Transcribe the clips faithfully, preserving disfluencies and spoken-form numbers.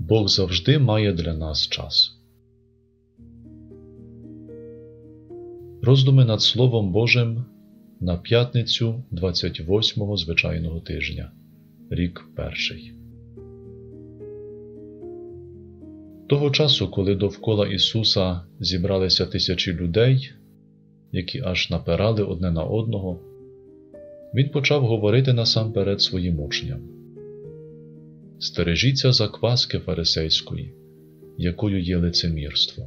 Бог завжди має для нас час. Роздуми над Словом Божим на п'ятницю двадцять восьмого звичайного тижня, рік перший. Того часу, коли довкола Ісуса зібралися тисячі людей, які аж напирали одне на одного, Він почав говорити насамперед своїм учням: «Стережіться закваски фарисейської, якою є лицемірство.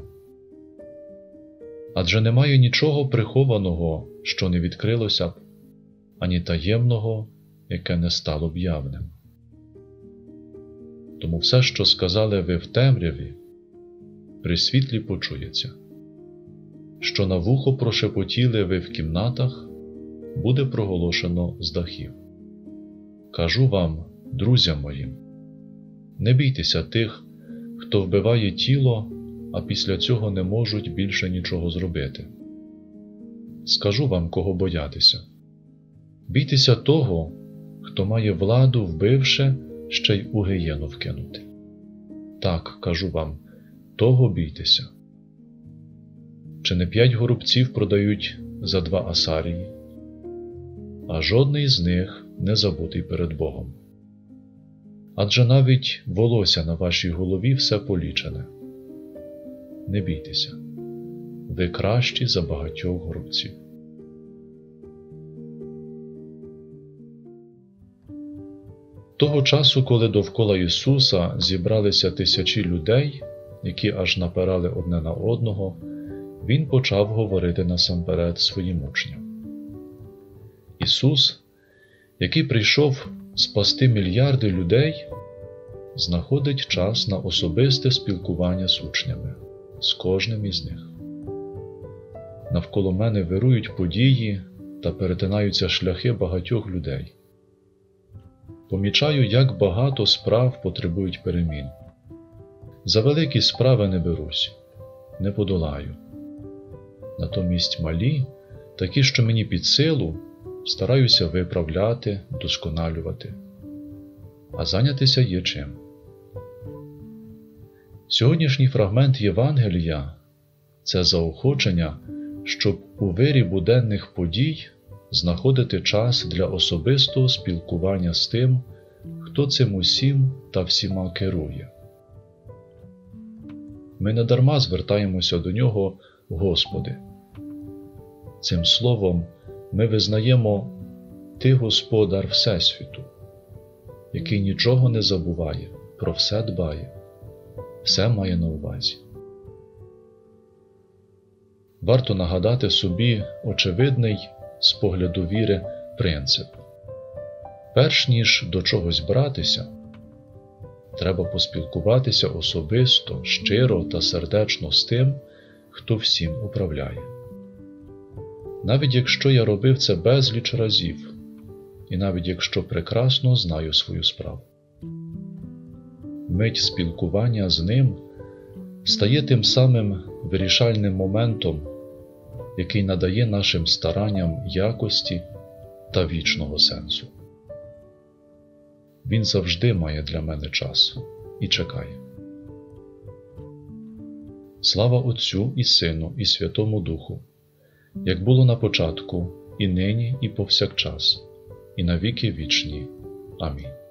Адже немає нічого прихованого, що не відкрилося б, ані таємного, яке не стало б явним. Тому все, що сказали ви в темряві, при світлі почується. Що на вухо прошепотіли ви в кімнатах, буде проголошено з дахів. Кажу вам, друзям моїм, не бійтеся тих, хто вбиває тіло, а після цього не можуть більше нічого зробити. Скажу вам, кого боятися. Бійтеся того, хто має владу, вбивши, ще й у гієну вкинути. Так, кажу вам, того бійтеся. Чи не п'ять горобців продають за два асарії? А жодний з них не забутий перед Богом. Адже навіть волосся на вашій голові все полічене. Не бійтеся, ви кращі за багатьох горобців. Того часу, коли довкола Ісуса зібралися тисячі людей, які аж напирали одне на одного, Він почав говорити насамперед своїм учням. Ісус, який прийшов спасти мільярди людей, знаходить час на особисте спілкування з учнями, з кожним із них. Навколо мене вирують події та перетинаються шляхи багатьох людей. Помічаю, як багато справ потребують перемін. За великі справи не берусь, не подолаю. Натомість малі, такі, що мені під силу, стараюся виправляти, досконалювати. А зайнятися є чим. Сьогоднішній фрагмент Євангелія – це заохочення, щоб у вирі буденних подій знаходити час для особистого спілкування з тим, хто цим усім та всіма керує. Ми недарма звертаємося до Нього «Господи». Цим словом ми визнаємо «Ти Господар Всесвіту», який нічого не забуває, про все дбає, все має на увазі. Варто нагадати собі очевидний з погляду віри принцип. Перш ніж до чогось братися, треба поспілкуватися особисто, щиро та сердечно з тим, хто всім управляє. Навіть якщо я робив це безліч разів, і навіть якщо прекрасно знаю свою справу. Мить спілкування з ним стає тим самим вирішальним моментом, який надає нашим старанням якості та вічного сенсу. Він завжди має для мене час і чекає. Слава Отцю і Сину і Святому Духу, як було на початку, і нині, і повсякчас, і на віки вічні. Амінь.